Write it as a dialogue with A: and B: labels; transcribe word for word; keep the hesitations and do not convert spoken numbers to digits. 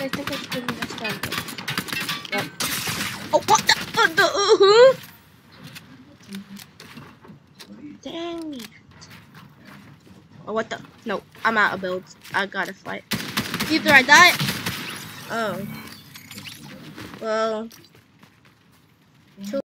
A: I think I can understand it. Yep. Oh, what the? Uh, the uh, huh? Dang it. Oh, what the? No, I'm out of builds. I gotta fight. Either I die. Oh. Well.